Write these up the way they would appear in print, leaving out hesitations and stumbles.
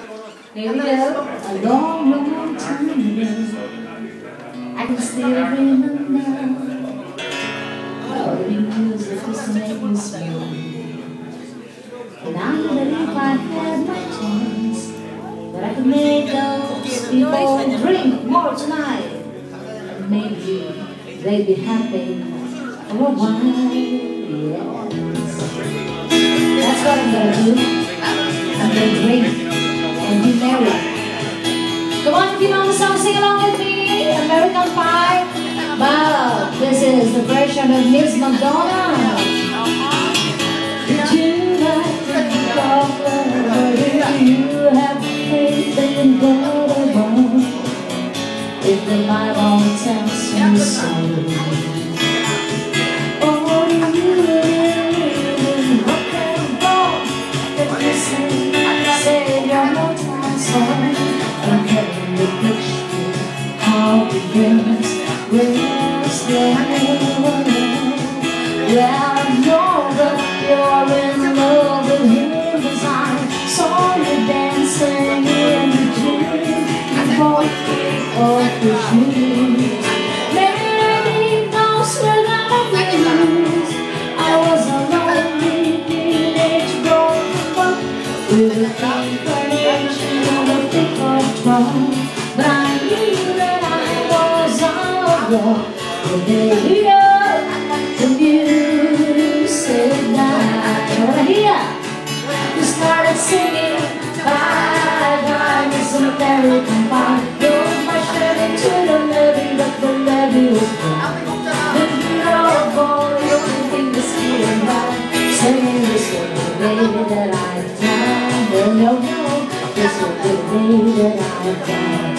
Here we go. A long, long time ago, I can still remember all the music used to make me smile. And I believe I had my chance, that I could make those people drink more tonight. And maybe they'd be happy for a while. Yes. That's what I'm gonna do. I'm gonna drink and be merry. Come on, if you know the song, sing along with me. American Pie. But this is the version of Miss Madonna. Did you like to talk about it? Do you have faith in God above? If the Bible tells you so. And having the picture how the dreams rest well, I know that you're in love with him, as I saw you dancing in the gym. You both kicked off the shoes. Maybe those were not blues. I was a lonely teenage girl with a but I knew that I was alone. The day the music died. You wanna hear? We started singing bye bye, Miss American Pie. Drove my Chevy to the levee, but the levee was gone. The little boys thinking the stealing by, saying this was the day that I died. Well, no. This was the day that I died.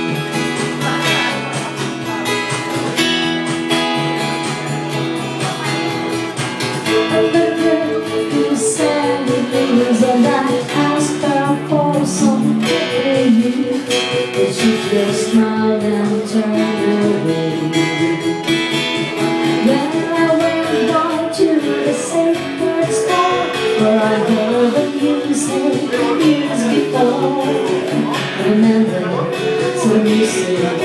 And the girl who sang with me was a night asked her for some baby, but she just smiled and turned away. Then I went down to the sacred store, where I heard the music years before. Remember, so you said,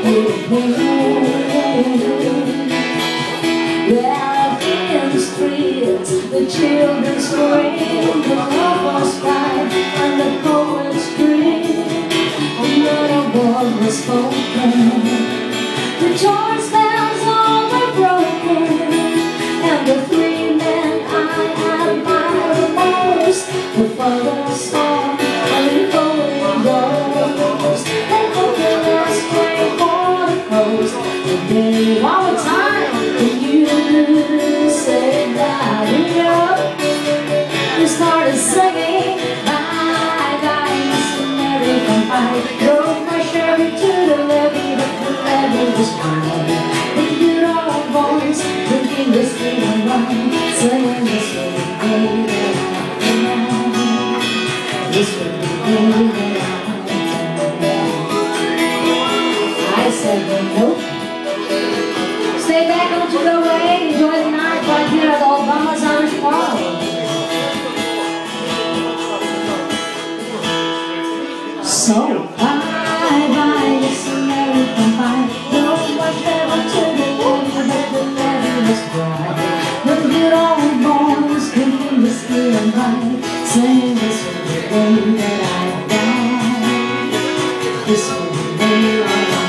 out in the streets, the children scream, the lovers fight, and the poets dream. Not a word was spoken. The church bells all were broken, and the three men I admire most, the father saw. One more time, when you said that, we started singing bye bye, Miss American Pie. Drove my Chevy to the levee, but the levee was dry. The good old boys drinking whiskey and wine, saying this was the day that I died. This was the day that I said nope. Stay back, don't you go away. Enjoy the night right here at the Obama's Irish Bar. So, bye bye, Miss American Pie. Don't watch ever to the levee, but the levee was dry. The good old boys drinking whiskey and wine, saying this was the day that I died. This was the day that I died.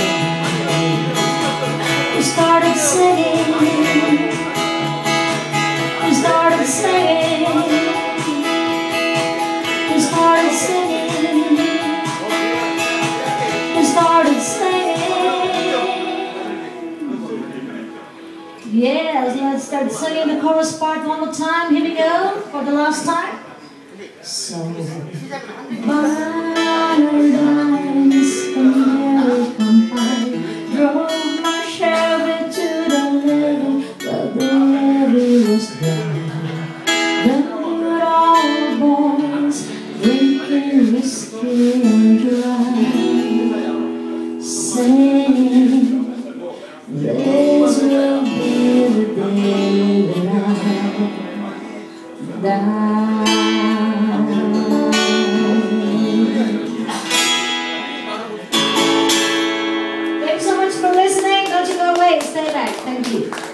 We started singing, we started singing, we started singing, we started singing. Yes, let's start singing the chorus part one more time. Here we go, for the last time. So, Valentine's American Pie. Drove my Chevy to the levee, but the levee was dry. The good old boys drinking whiskey and dry, saying this will be the day that I die. much for listening. Don't you go away. Stay back. Thank you.